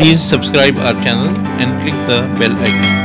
Please subscribe our channel and click the bell icon.